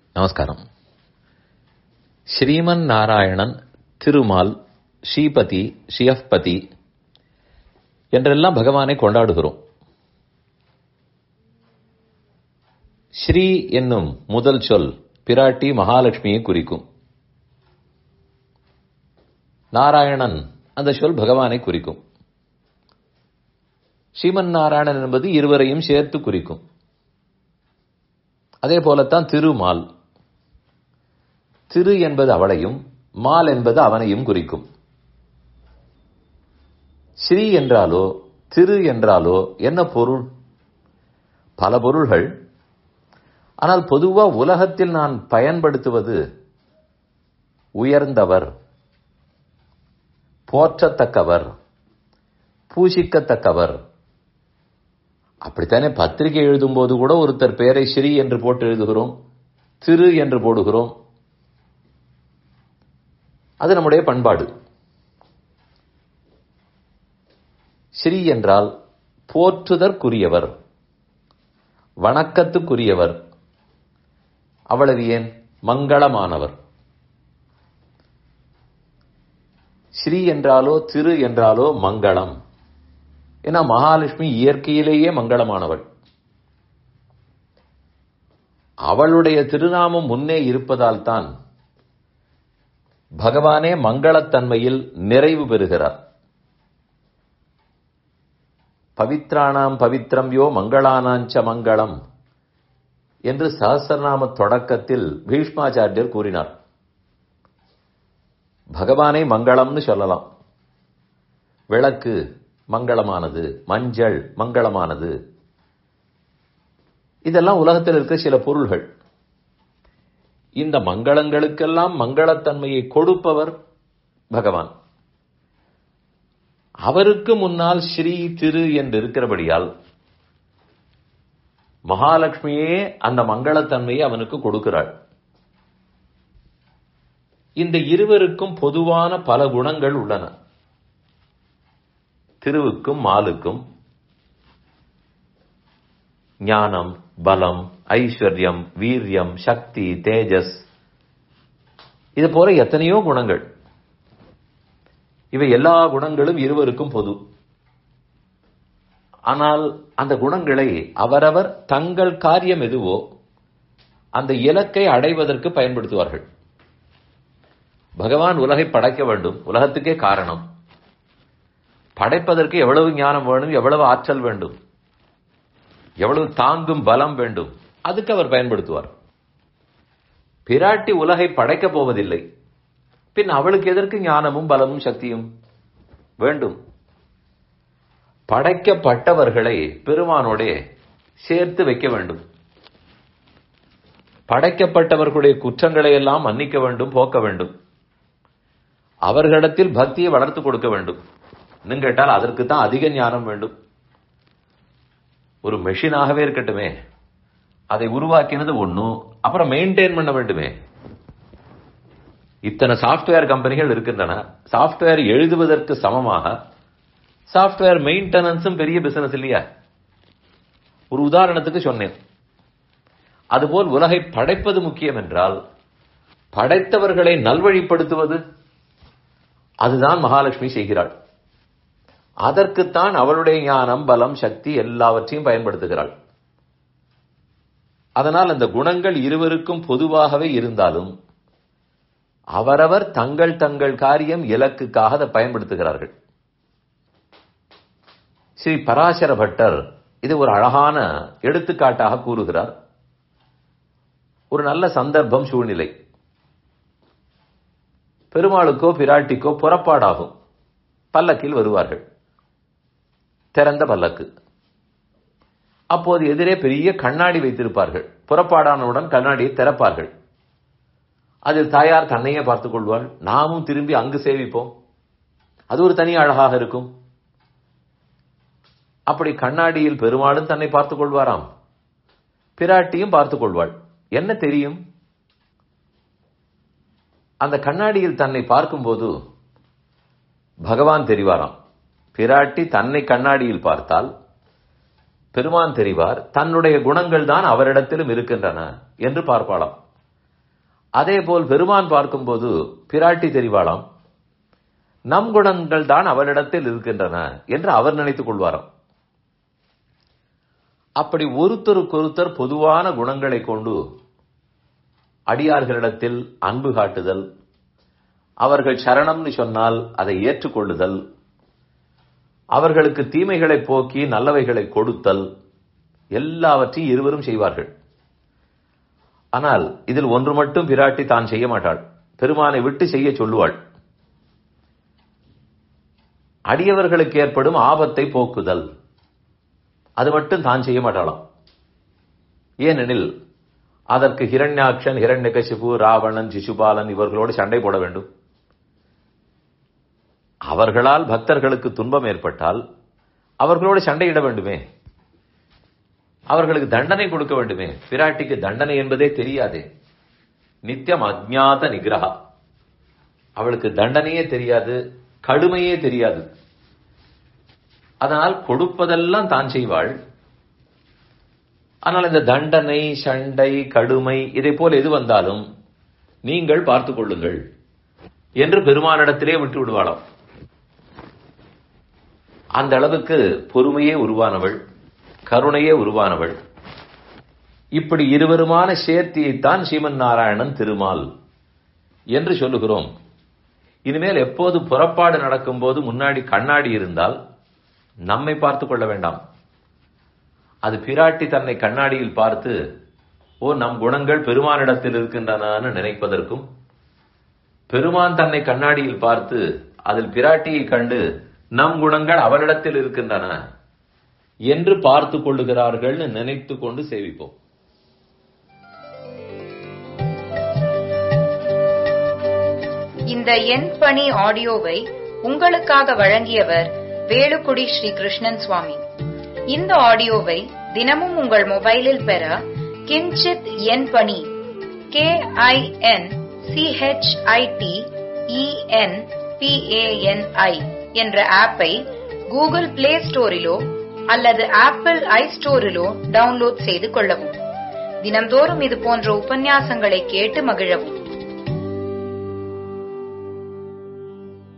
நமஸ்காரம். ஸ்ரீமன் நாராயணன், திருமால், ஸ்ரீபதி, ஸ்ரீயப்பதி என்றெல்லாம் பகவானை கொண்டாடுகிறோம். ஸ்ரீ என்னும் முதல் சொல் பிராட்டி மகாலட்சுமியை குறிக்கும். நாராயணன் அந்த சொல் பகவானை குறிக்கும். ஸ்ரீமன் நாராயணன் என்பது இருவரையும் சேர்த்து குறிக்கும். அதே போலத்தான் திருமால். திரு என்பது அவளையும், மால் என்பது அவனையும் குறிக்கும். ஸ்ரீ என்றாலோ திரு என்றாலோ என்ன பொருள்? பல பொருள்கள். ஆனால் பொதுவா உலகத்தில் நான் பயன்படுத்துவது உயர்ந்தவர், போற்றத்தக்கவர், பூசிக்கத்தக்கவர். அப்படித்தானே பத்திரிகை எழுதும் போது கூட ஒருத்தர் பெயரை ஸ்ரீ என்று போட்டு எழுதுகிறோம், திரு என்று போடுகிறோம். அது நம்முடைய பண்பாடு. ஸ்ரீ என்றால் போற்றுதற்குரியவர், வணக்கத்துக்குரியவர். அவ்வளவு ஏன், மங்களமானவர். ஸ்ரீ என்றாலோ திரு என்றாலோ மங்களம். ஏன்னா மகாலட்சுமி இயற்கையிலேயே மங்களமானவள். அவளுடைய திருநாமம் முன்னே இருப்பதால் தான் பகவானே மங்களத்தன்மையில் நிறைவு பெறுகிறார். பவித்ராணாம் பவித்ரம் யோ மங்களானாஞ்ச மங்களம் என்று சஹஸ்ரநாம தொடக்கத்தில் பீஷ்மாச்சாரியர் கூறினார். பகவானை மங்களம்னு சொல்லலாம். விளக்கு மங்களமானது, மஞ்சள் மங்களமானது. இதெல்லாம் உலகத்தில் இருக்க சில பொருள்கள். இந்த மங்களங்களுக்கெல்லாம் மங்களத்தன்மையை கொடுப்பவர் பகவான். அவருக்கு முன்னால் ஸ்ரீ திரு என்று இருக்கிறபடியால் மகாலட்சுமியே அந்த மங்களத்தன்மையை அவனுக்கு கொடுக்கிறாள். இந்த இருவருக்கும் பொதுவான பல குணங்கள் உள்ளன. திருவுக்கும் மாலுக்கும் ஞானம், பலம், ஐஸ்வர்யம், வீரியம், சக்தி, தேஜஸ், இது போல எத்தனையோ குணங்கள். இவை எல்லா குணங்களும் இருவருக்கும் பொது. ஆனால் அந்த குணங்களை அவரவர் தங்கள் காரியம் எதுவோ அந்த இலக்கை அடைவதற்கு பயன்படுத்துவார்கள். பகவான் உலகை படைக்க வேண்டும், உலகத்துக்கே காரணம். படைப்பதற்கு எவ்வளவு ஞானம் வேணும், எவ்வளவு ஆற்றல் வேண்டும், எவ்வளவு தாங்கும் பலம் வேண்டும், அதுக்கு அவர் பயன்படுத்துவார். பிராட்டி உலகை படைக்கப் போவதில்லை, பின் அவளுக்கு எதற்கு ஞானமும் பலமும் சக்தியும் வேண்டும்? படைக்கப்பட்டவர்களை பெருமானோட சேர்த்து வைக்க வேண்டும். படைக்கப்பட்டவர்களுடைய குற்றங்களை எல்லாம் மன்னிக்க வேண்டும், போக்க வேண்டும். அவர்களிடத்தில் பக்தியை வளர்த்து கொடுக்க வேண்டும். இன்னும் கேட்டால் அதற்கு தான் அதிக ஞானம் வேண்டும். ஒரு மெஷினாகவே இருக்கட்டுமே, அதை உருவாக்கினது ஒண்ணும், அப்புறம் மெயின்டைன் பண்ண வேண்டுமே. இத்தனை சாப்ட்வேர் கம்பெனிகள் இருக்கின்றன. சாப்ட்வேர் எழுதுவதற்கு சமமாக சாப்ட்வேர் மெயின்டெனன்ஸும் பெரிய பிசினஸ் இல்லையா? ஒரு உதாரணத்துக்கு சொன்னேன். அதுபோல் உலகை படைப்பது முக்கியம் என்றால் படைத்தவர்களை நல்வழிப்படுத்துவது அதுதான் மகாலட்சுமி செய்கிறாள். அதற்குத்தான் அவளுடைய ஞானம், பலம், சக்தி எல்லாவற்றையும் பயன்படுத்துகிறாள். அதனால் அந்த குணங்கள் இருவருக்கும் பொதுவாகவே இருந்தாலும் அவரவர் தங்கள் தங்கள் காரியம், இலக்குக்காக அதை பயன்படுத்துகிறார்கள். ஸ்ரீ பராசர பட்டர் இது ஒரு அழகான எடுத்துக்காட்டாக கூறுகிறார். ஒரு நல்ல சந்தர்ப்பம், சூழ்நிலை. பெருமாளுக்கோ பிராட்டிக்கோ புறப்பாடாகும். பல்லக்கில் வருவார்கள், திறந்த பல்லக்கு. அப்போது எதிரே பெரிய கண்ணாடி வைத்திருப்பார்கள். புறப்பாடானவுடன் கண்ணாடியை திறப்பார்கள். அதில் தாயார் தன்னையே பார்த்துக் கொள்வாள். நாமும் திரும்பி அங்கு சேவிப்போம். அது ஒரு தனி அழகாக இருக்கும். அப்படி கண்ணாடியில் பெருமாளும் தன்னை பார்த்துக் கொள்வாராம், பிராட்டியும் பார்த்துக் கொள்வாள். என்ன தெரியும்? அந்த கண்ணாடியில் தன்னை பார்க்கும்போது பகவான் தெரிவாராம். பிராட்டி தன்னை கண்ணாடியில் பார்த்தால் பெருமான் தெரிவார். தன்னுடைய குணங்கள் தான் அவரிடத்திலும் இருக்கின்றன என்று பார்ப்பாளாம். அதே போல் பெருமான் பார்க்கும்போது பிராட்டி தெரிவாளாம், நம் குணங்கள் தான் அவரிடத்தில் இருக்கின்றன என்று அவர் நினைத்துக் கொள்வாராம். அப்படி ஒருத்தருக்கொருத்தர் பொதுவான குணங்களை கொண்டு அடியார்களிடத்தில் அன்பு காட்டுதல், அவர்கள் சரணம்னு சொன்னால் அதை ஏற்றுக்கொள்ளுதல், அவர்களுக்கு தீமைகளை போக்கி நல்லவைகளை கொடுத்தல், எல்லாவற்றையும் இருவரும் செய்வார்கள். ஆனால் இதில் ஒன்று மட்டும் பிராட்டி தான் செய்ய மாட்டாள், பெருமானை விட்டு செய்ய சொல்லுவாள். அடியவர்களுக்கு ஏற்படும் ஆபத்தை போக்குதல், அது மட்டும் தான் செய்ய மாட்டாளாம். ஏனெனில் அதற்கு ஹிரண்யாக்ஷன், ஹிரண்யகசிபு, ராவணன், சிசுபாலன் இவர்களோடு சண்டை போட வேண்டும். அவர்களால் பக்தர்களுக்கு துன்பம் ஏற்பட்டால் அவர்களோடு சண்டையிட வேண்டுமே, அவர்களுக்கு தண்டனை கொடுக்க வேண்டுமே. பிராட்டிக்கு தண்டனை என்பதே தெரியாதே, நித்தியம் அஜ்ஞாத நிகிரஹா. அவளுக்கு தண்டனையே தெரியாது, கடுமையே தெரியாது. அதனால் கொடுப்பதெல்லாம் தான் செய்வாள். ஆனால் இந்த தண்டனை, சண்டை, கடுமை இதை போல் எது வந்தாலும் நீங்கள் பார்த்துக் கொள்ளுங்கள் என்று பெருமானிடத்திலே விட்டு விடுவாளாம். அந்த அளவுக்கு பொறுமையே உருவானவள், கருணையே உருவானவள். இப்படி இருவருமான சேர்த்தியைத்தான் ஸ்ரீமன் நாராயணன் திருமால் என்று சொல்லுகிறோம். இனிமேல் எப்போது புறப்பாடு நடக்கும் போது முன்னாடி கண்ணாடி இருந்தால் நம்மை பார்த்துக் கொள்ள வேண்டாம். அது பிராட்டி தன்னை கண்ணாடியில் பார்த்து, ஓ நம் குணங்கள் பெருமானிடத்தில் இருக்கின்றன நினைப்பதற்கும், பெருமான் தன்னை கண்ணாடியில் பார்த்து அதில் பிராட்டியை கண்டு நம் குணங்கள் அவளிடத்தில் இருக்கின்றன என்று பார்த்து கொள்ளுகிறார்கள் நினைத்து கொண்டு சேவிப்போம். இந்த என் பணி ஆடியோவை உங்களுக்காக வழங்கியவர் வேலுக்குடி ஸ்ரீ கிருஷ்ணன் சுவாமி. இந்த ஆடியோவை தினமும் உங்கள் மொபைலில் பெற கிஞ்சித் என் பணி KINCHITENPANI என்ற ஆப்பை கூகுள் பிளே ஸ்டோரிலோ அல்லது ஆப்பிள் ஐ ஸ்டோரிலோ டவுன்லோட் செய்து கொள்ளவும். தினம்தோறும் இது போன்ற உபன்யாசங்களை கேட்டு மகிழவும்.